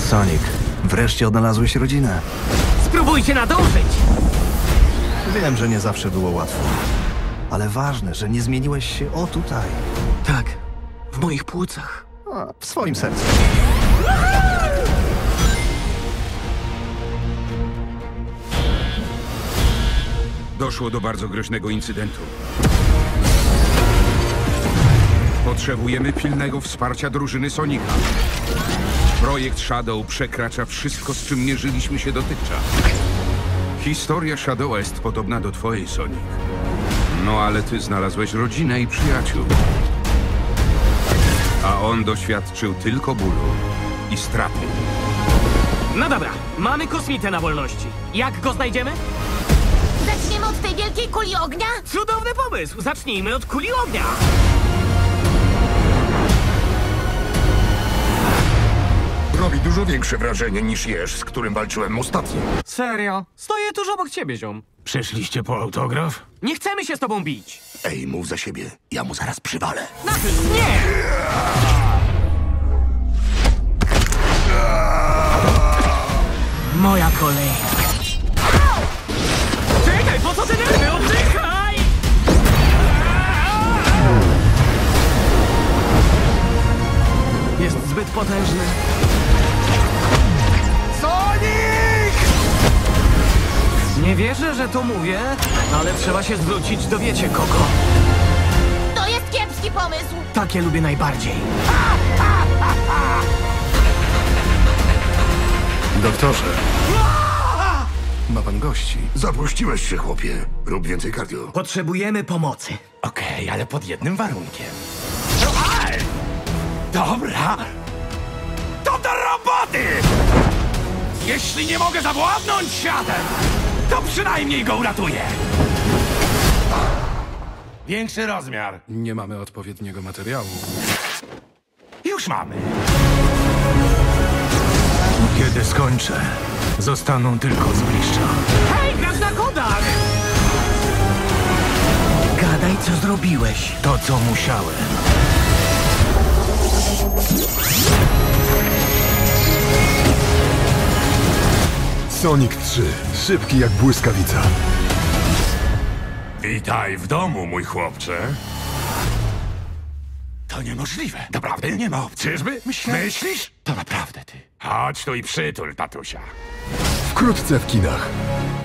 Sonic, wreszcie odnalazłeś rodzinę. Spróbujcie nadążyć! Wiem, że nie zawsze było łatwo. Ale ważne, że nie zmieniłeś się o tutaj. Tak, w moich płucach. A, w swoim sercu. Doszło do bardzo groźnego incydentu. Potrzebujemy pilnego wsparcia drużyny Sonika. Projekt Shadow przekracza wszystko, z czym mierzyliśmy się dotychczas. Historia Shadowa jest podobna do twojej, Sonic. No ale ty znalazłeś rodzinę i przyjaciół. A on doświadczył tylko bólu i straty. No dobra, mamy kosmitę na wolności. Jak go znajdziemy? Zaczniemy od tej wielkiej kuli ognia? Cudowny pomysł! Zacznijmy od kuli ognia! Robi dużo większe wrażenie niż jeż, z którym walczyłem ostatnio. Serio? Stoję tuż obok ciebie, ziom. Przyszliście po autograf? Nie chcemy się z tobą bić! Ej, mów za siebie. Ja mu zaraz przywalę. Knuckles, nie! Moja kolej. Czekaj, po co te nerwy? Oddychaj! Jest zbyt potężny. Sonic! Nie wierzę, że to mówię, ale trzeba się zwrócić do wiecie kogo. To jest kiepski pomysł! Takie lubię najbardziej. Doktorze. Ma pan gości. Zapuściłeś się, chłopie. Rób więcej cardio. Potrzebujemy pomocy. Okej, ale pod jednym warunkiem. Aj! Dobra. To do roboty! Jeśli nie mogę zawładnąć światem, to przynajmniej go uratuję. Większy rozmiar. Nie mamy odpowiedniego materiału. Już mamy. Kiedy skończę, zostaną tylko zgliszcza. Hej, grasz na kodach! Gadaj, co zrobiłeś. To, co musiałem. Sonic 3. Szybki jak błyskawica. Witaj w domu, mój chłopcze. To niemożliwe. Naprawdę? Nie ma opcji. Czyżby? Myślisz? To naprawdę ty. Chodź tu i przytul, tatusia. Wkrótce w kinach.